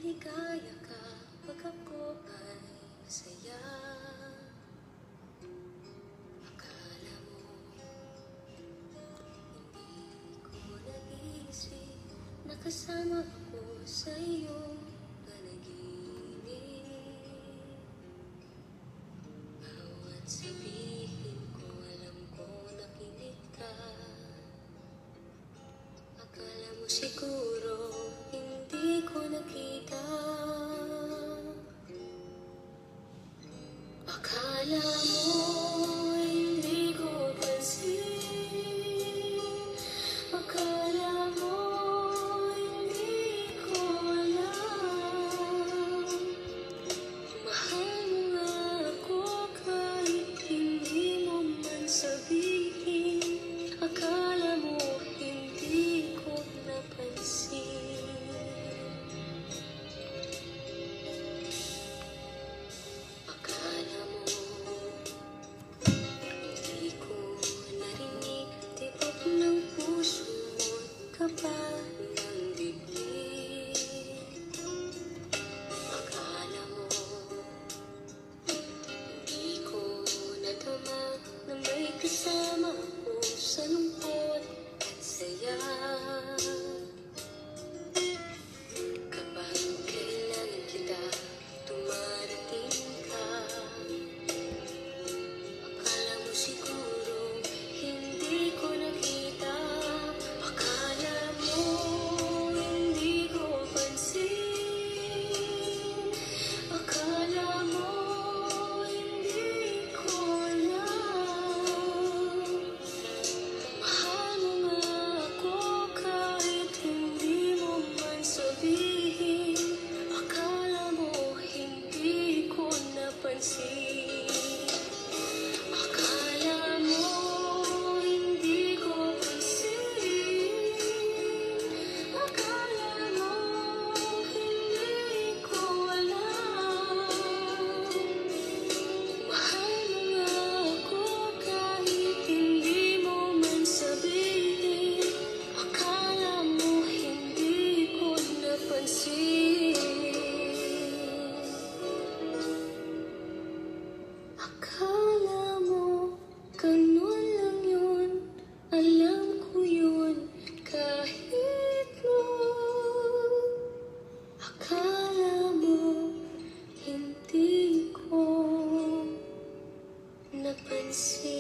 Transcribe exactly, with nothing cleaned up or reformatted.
maligaya ka pag ako ay masaya. Akala mo hindi ko nag-iisip na kasama ako sa iyong panaginip. Bawat sabihin ko alam ko nakinig ka. Akala mo siguro hindi ko nakita. Akala mo hindi ko pansin. Akala mo hindi ko alam. Mahal mo nga ako kahit hindi mo man sabihin. Akala mo hindi ko napansin. Akala mo hindi ko narinig tibok ng puso mo't kaba ng dibdib. Akala mo hindi ko nadama na may kasama ako sa lungkot at saya. Kapag kailangan kita, dumarating ka. Akala mo siguro hindi ko nakita. Akala mo hindi ko pansin. Akala mo hindi ko alam. Mahal mo nga ako kahit hindi mo man sabihin. Akala mo hindi ko napansin. Akala mo hindi ko pansin. Akala mo hindi ko alam. Mahal mo nga ako kahit hindi mo man sabihin. Akala mo hindi ko napansin. Akala mo ganun lang yun. Alam ko yun kahit mo. Akala mo hindi ko napansin.